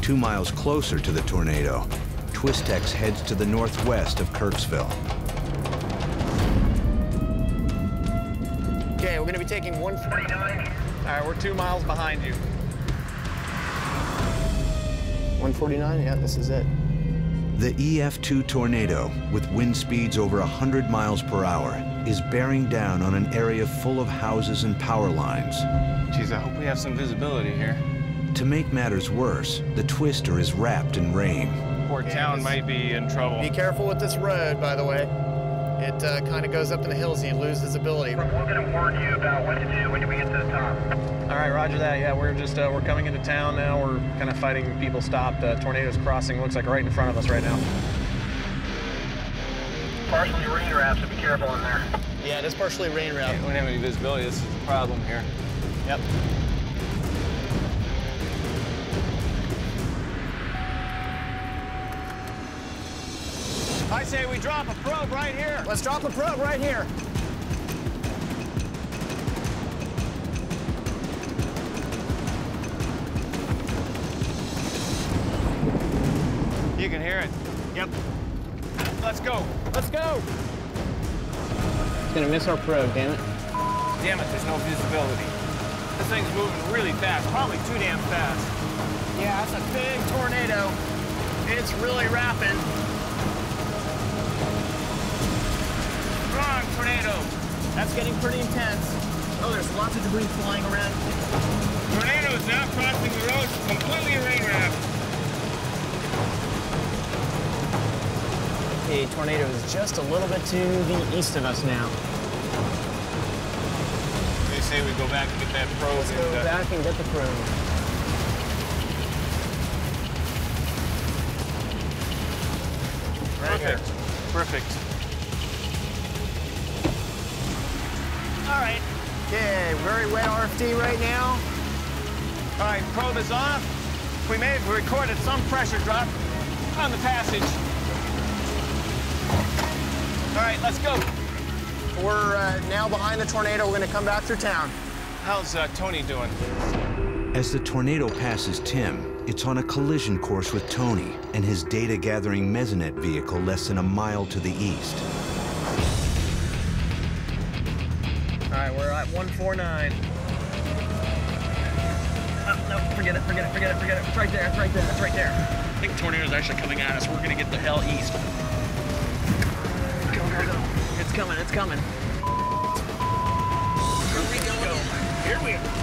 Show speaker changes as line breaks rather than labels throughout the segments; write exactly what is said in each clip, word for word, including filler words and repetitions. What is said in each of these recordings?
Two miles closer to the tornado, Twistex heads to the northwest of Kirksville.
Okay, we're gonna be taking one forty-nine. All right, we're two miles behind you. one forty-nine, yeah, this is it.
The E F two tornado, with wind speeds over one hundred miles per hour, is bearing down on an area full of houses and power lines.
Geez, I hope we have some visibility here.
To make matters worse, the twister is wrapped in rain.
Poor town might be in trouble.
Be careful with this road, by the way. It uh, kind of goes up in the hills and you lose visibility.
We're going to warn you about what to do when we get to the top.
All right, roger that. Yeah, we're just, uh, we're coming into town now. We're kind of fighting people stopped. Uh, tornado's crossing, looks like right in front of us right now.
Partially rain wraps, so be careful in there.
Yeah, it is partially rain wrapped.
We don't have any visibility. This is the problem here.
Yep. I say we drop a probe right here. Let's drop a probe right here.
You can hear it.
Yep.
Let's go.
Let's go.
It's gonna miss our probe, damn it.
Damn it, there's no visibility. This thing's moving really fast, probably too damn fast.
Yeah, it's a big tornado. It's really rapid. Strong tornado. That's getting pretty intense. Oh, there's lots of debris flying around.
Tornado is now crossing the road, completely rain wrapped.
The tornado is just a little bit to the east of us now.
They say we go back and get that probe.
Let's go
and, uh,
back and get the probe.
Right here.
Perfect.
All right. Okay, very wet R F D right now.
All right, probe is off. We may have recorded some pressure drop on the passage. All right, let's go.
We're uh, now behind the tornado. We're gonna come back through town.
How's uh, Tony doing?
As the tornado passes Tim, it's on a collision course with Tony and his data-gathering Mesonet vehicle less than a mile to the east.
All right, we're at one forty-nine. Oh, no, forget it, forget it, forget it, forget it. It's right there, it's right there, it's right there.
I think tornado's actually coming at us. We're gonna get the hell east.
Go, go, go. It's coming, it's coming.
Here we go. Here we go.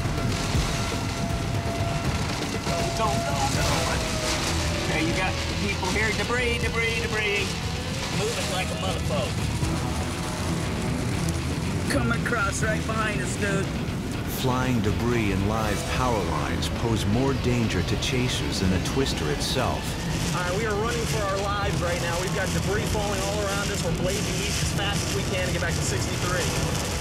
Go, go, go. Okay, you got people here. Debris, debris, debris. Moving like a motherfucker. Coming across right behind us, dude.
Flying debris and live power lines pose more danger to chasers than the twister itself.
All right, we are running for our lives right now. We've got debris falling all around us. We're blazing east as fast as we can to get back to sixty-three.